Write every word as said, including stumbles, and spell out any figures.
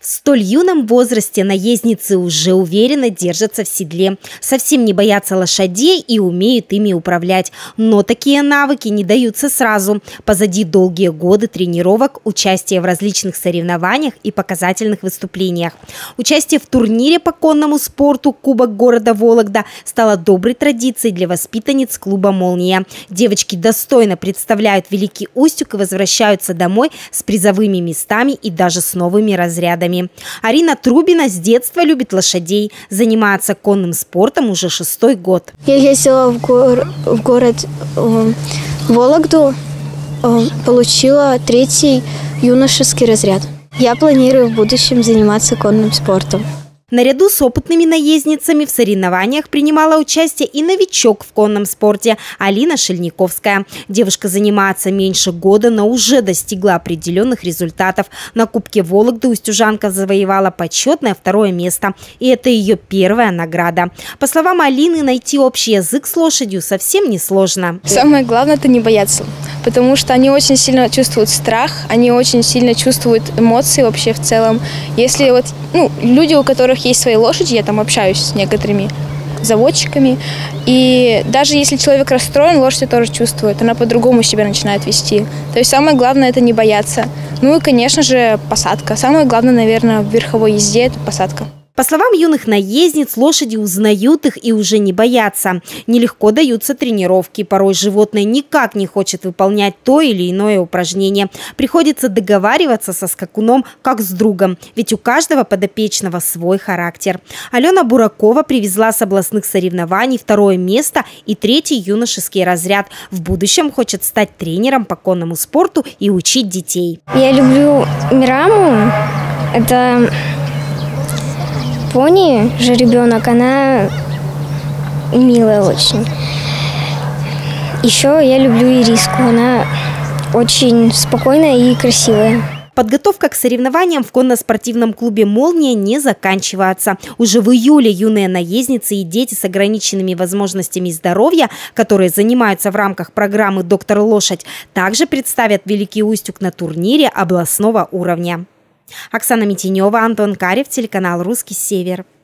В столь юном возрасте наездницы уже уверенно держатся в седле, совсем не боятся лошадей и умеют ими управлять. Но такие навыки не даются сразу. Позади долгие годы тренировок, участие в различных соревнованиях и показательных выступлениях. Участие в турнире по конному спорту «Кубок города Вологда» стало доброй традицией для воспитанниц клуба «Молния». Девочки достойно представляют Великий Устюг и возвращаются домой с призовыми местами и даже с новыми разрядами. Арина Трубина с детства любит лошадей, занимается конным спортом уже шестой год. Я ездила в, гор, в город э, Вологду, э, получила третий юношеский разряд. Я планирую в будущем заниматься конным спортом. Наряду с опытными наездницами в соревнованиях принимала участие и новичок в конном спорте Алина Шельниковская. Девушка занимается меньше года, но уже достигла определенных результатов. На Кубке Вологды устюжанка завоевала почетное второе место. И это ее первая награда. По словам Алины, найти общий язык с лошадью совсем не сложно. Самое главное – это не бояться. Потому что они очень сильно чувствуют страх, они очень сильно чувствуют эмоции вообще в целом. Если вот, ну, люди, у которых есть свои лошади, я там общаюсь с некоторыми заводчиками, и даже если человек расстроен, лошадь тоже чувствует, она по-другому себя начинает вести. То есть самое главное – это не бояться. Ну и, конечно же, посадка. Самое главное, наверное, в верховой езде – это посадка. По словам юных наездниц, лошади узнают их и уже не боятся. Нелегко даются тренировки. Порой животное никак не хочет выполнять то или иное упражнение. Приходится договариваться со скакуном как с другом, ведь у каждого подопечного свой характер. Алена Буракова привезла с областных соревнований второе место и третий юношеский разряд. В будущем хочет стать тренером по конному спорту и учить детей. Я люблю Мираму. Это пони, жеребенок, она милая очень. Еще я люблю Ириску, она очень спокойная и красивая. Подготовка к соревнованиям в конно-спортивном клубе «Молния» не заканчивается. Уже в июле юные наездницы и дети с ограниченными возможностями здоровья, которые занимаются в рамках программы «Доктор Лошадь», также представят Великий Устюг на турнире областного уровня. Оксана Митинева, Антон Карев, телеканал «Русский Север».